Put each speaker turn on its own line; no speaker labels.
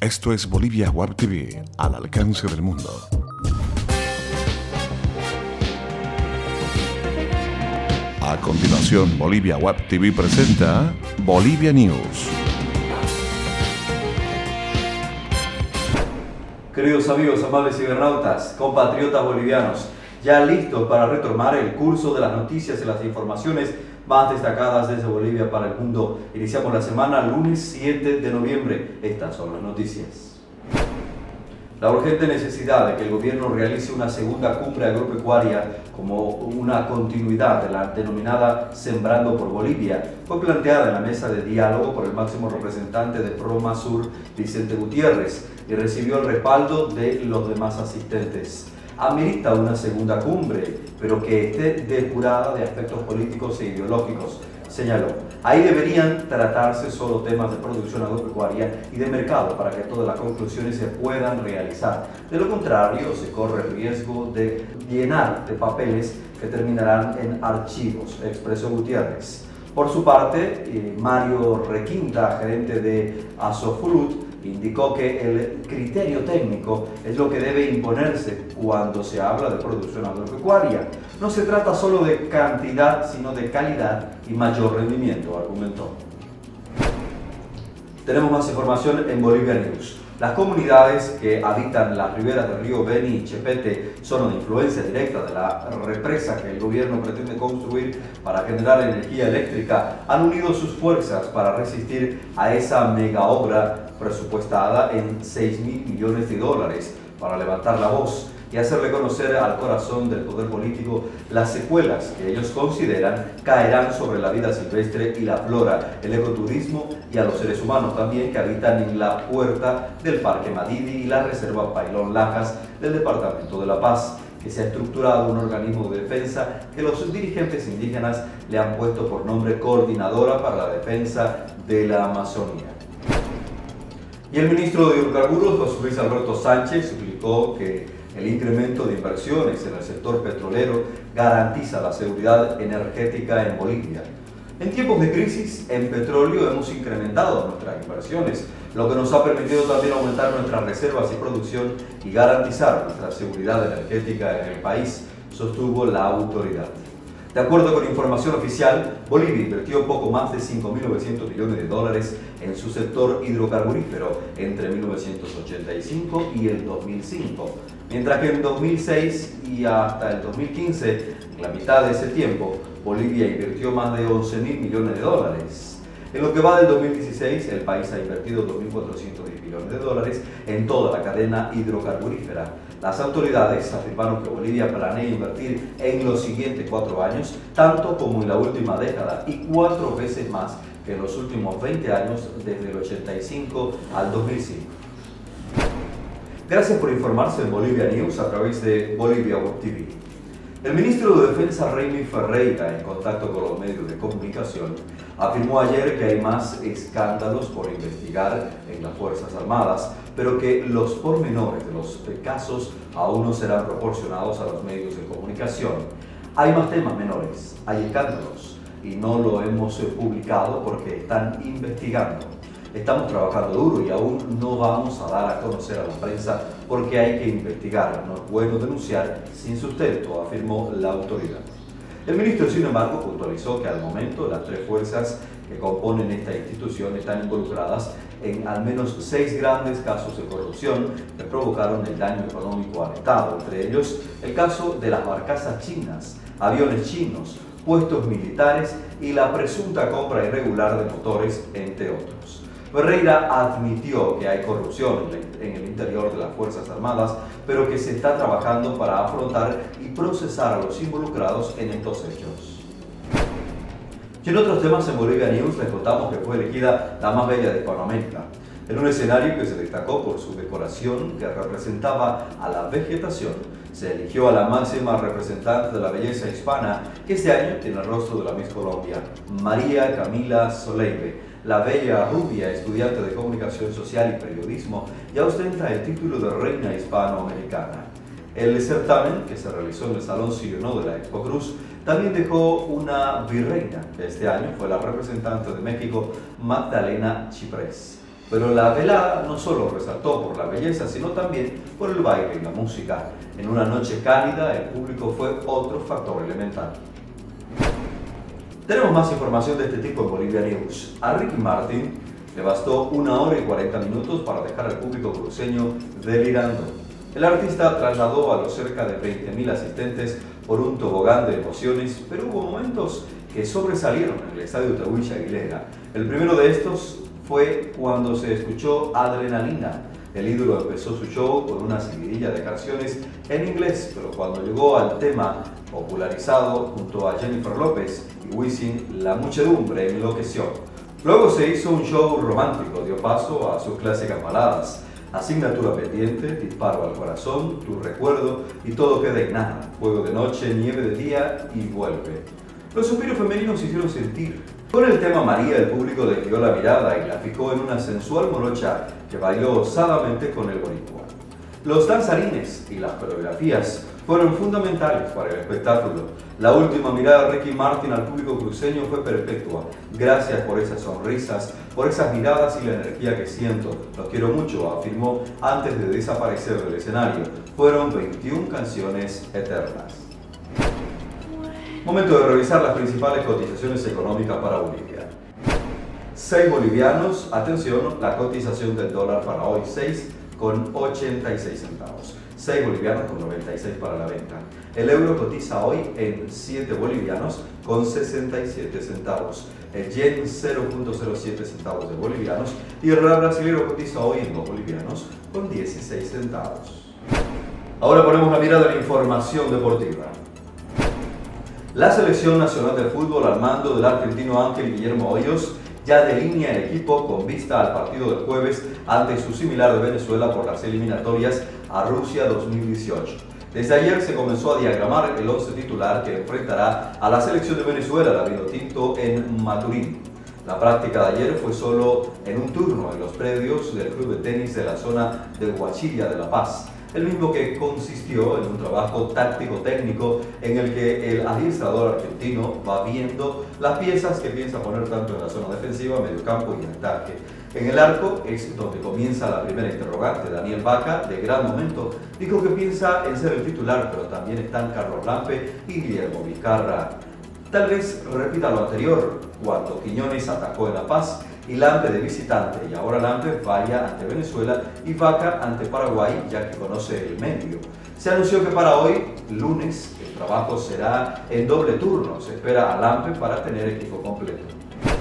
Esto es Bolivia Web TV, al alcance del mundo. A continuación, Bolivia Web TV presenta Bolivia News.
Queridos amigos, amables cibernautas, compatriotas bolivianos, ya listos para retomar el curso de las noticias y las informaciones más destacadas desde Bolivia para el mundo. Iniciamos la semana lunes 7 de noviembre. Estas son las noticias. La urgente necesidad de que el gobierno realice una segunda cumbre agropecuaria como una continuidad de la denominada Sembrando por Bolivia fue planteada en la mesa de diálogo por el máximo representante de PROMASUR, Vicente Gutiérrez, y recibió el respaldo de los demás asistentes. Amerita una segunda cumbre, pero que esté depurada de aspectos políticos e ideológicos, señaló. Ahí deberían tratarse solo temas de producción agropecuaria y de mercado para que todas las conclusiones se puedan realizar. De lo contrario, se corre el riesgo de llenar de papeles que terminarán en archivos, expresó Gutiérrez. Por su parte, Mario Requinta, gerente de Asofrut, indicó que el criterio técnico es lo que debe imponerse cuando se habla de producción agropecuaria. No se trata solo de cantidad, sino de calidad y mayor rendimiento, argumentó. Tenemos más información en Bolivia News. Las comunidades que habitan las riberas del río Beni y Chepete, zona de influencia directa de la represa que el gobierno pretende construir para generar energía eléctrica, han unido sus fuerzas para resistir a esa mega obra presupuestada en $6.000 millones para levantar la voz y hacerle conocer al corazón del poder político las secuelas que ellos consideran caerán sobre la vida silvestre y la flora, el ecoturismo y a los seres humanos también que habitan en la puerta del Parque Madidi y la Reserva Pailón Lajas del Departamento de La Paz, que se ha estructurado un organismo de defensa que los dirigentes indígenas le han puesto por nombre Coordinadora para la Defensa de la Amazonía. Y el ministro de Hidrocarburos, José Luis Alberto Sánchez, explicó que el incremento de inversiones en el sector petrolero garantiza la seguridad energética en Bolivia. En tiempos de crisis en petróleo hemos incrementado nuestras inversiones, lo que nos ha permitido también aumentar nuestras reservas y producción y garantizar nuestra seguridad energética en el país, sostuvo la autoridad. De acuerdo con información oficial, Bolivia invirtió poco más de $5.900 millones en su sector hidrocarburífero entre 1985 y el 2005, mientras que en 2006 y hasta el 2015, en la mitad de ese tiempo, Bolivia invirtió más de $11.000 millones. En lo que va del 2016, el país ha invertido $2.410 millones en toda la cadena hidrocarburífera. Las autoridades afirmaron que Bolivia planea invertir en los siguientes 4 años, tanto como en la última década, y 4 veces más que en los últimos 20 años, desde el 85 al 2005. Gracias por informarse en Bolivia News a través de Bolivia Web TV. El ministro de Defensa, Reymi Ferreira, en contacto con los medios de comunicación, afirmó ayer que hay más escándalos por investigar en las Fuerzas Armadas, pero que los pormenores de los casos aún no serán proporcionados a los medios de comunicación. Hay más temas menores, hay escándalos, y no lo hemos publicado porque están investigando. Estamos trabajando duro y aún no vamos a dar a conocer a la prensa porque hay que investigar. No es bueno denunciar sin sustento, afirmó la autoridad. El ministro, sin embargo, puntualizó que al momento las 3 fuerzas que componen esta institución están involucradas en al menos 6 grandes casos de corrupción que provocaron el daño económico al Estado, entre ellos el caso de las barcazas chinas, aviones chinos, puestos militares y la presunta compra irregular de motores, entre otros. Ferreira admitió que hay corrupción en el interior de las Fuerzas Armadas, pero que se está trabajando para afrontar y procesar a los involucrados en estos hechos. Y en otros temas en Bolivia News les contamos que fue elegida la más bella de Hispanoamérica, en un escenario que se destacó por su decoración que representaba a la vegetación. Se eligió a la máxima representante de la belleza hispana, que este año tiene el rostro de la Miss Colombia, María Camila Soleive. La bella rubia, estudiante de comunicación social y periodismo, ya ostenta el título de reina hispanoamericana. El certamen, que se realizó en el Salón Cirno de la Expo Cruz, también dejó una virreina, que este año fue la representante de México, Magdalena Chiprés. pero la velada no solo resaltó por la belleza, sino también por el baile y la música. En una noche cálida, el público fue otro factor elemental. Tenemos más información de este tipo en Bolivia News. A Ricky Martin le bastó 1 hora y 40 minutos para dejar al público cruceño delirando. El artista trasladó a los cerca de 20.000 asistentes por un tobogán de emociones, pero hubo momentos que sobresalieron en el estadio Tahuichi Aguilera. El primero de estos fue cuando se escuchó Adrenalina. El ídolo empezó su show con una seguidilla de canciones en inglés, pero cuando llegó al tema popularizado junto a Jennifer López y Wisin, la muchedumbre enloqueció. Luego se hizo un show romántico, dio paso a sus clásicas baladas: Asignatura pendiente, Disparo al corazón, Tu recuerdo y Todo queda en nada, Fuego de noche, Nieve de día y Vuelve. Los suspiros femeninos se hicieron sentir. Con el tema María, el público desvió la mirada y la fijó en una sensual morocha que bailó osadamente con el boricua. Los danzarines y las coreografías fueron fundamentales para el espectáculo. La última mirada de Ricky Martin al público cruceño fue perpetua. Gracias por esas sonrisas, por esas miradas y la energía que siento. Los quiero mucho, afirmó antes de desaparecer del escenario. Fueron 21 canciones eternas. Momento de revisar las principales cotizaciones económicas para Bolivia. 6 bolivianos, atención, la cotización del dólar para hoy 6,86 centavos. 6 bolivianos con 96 para la venta. El euro cotiza hoy en 7 bolivianos con 67 centavos. El yen 0,07 centavos de bolivianos y el real brasileño cotiza hoy en 2 bolivianos con 16 centavos. Ahora ponemos la mirada en la información deportiva. La Selección Nacional de Fútbol al mando del argentino Ángel Guillermo Hoyos ya delinea el equipo con vista al partido del jueves ante su similar de Venezuela por las eliminatorias a Rusia 2018. Desde ayer se comenzó a diagramar el 11 titular que enfrentará a la selección de Venezuela, la Vinotinto, en Maturín. La práctica de ayer fue solo en un turno en los predios del club de tenis de la zona de Huachilla de La Paz, el mismo que consistió en un trabajo táctico-técnico en el que el adiestrador argentino va viendo las piezas que piensa poner tanto en la zona defensiva, mediocampo y en ataque. En el arco es donde comienza la primera interrogante. Daniel Vaca, de gran momento, dijo que piensa en ser el titular, pero también están Carlos Lampe y Guillermo Vizcarra. Tal vez repita lo anterior, cuando Quiñones atacó en La Paz y Lampe de visitante, y ahora Lampe vaya ante Venezuela y Vaca ante Paraguay, ya que conoce el medio. Se anunció que para hoy, lunes, el trabajo será en doble turno. Se espera a Lampe para tener equipo completo.